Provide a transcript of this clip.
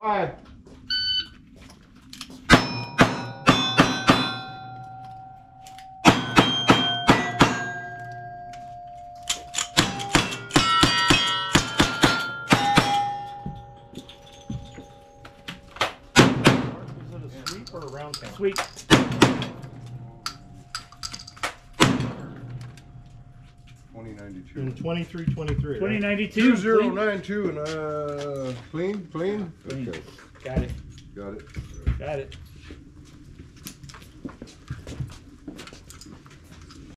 5. Or a round count? Sweet. 2092. And 2323. 2092. 2092 and clean. Clean. Okay. Got it. Got it. Got it.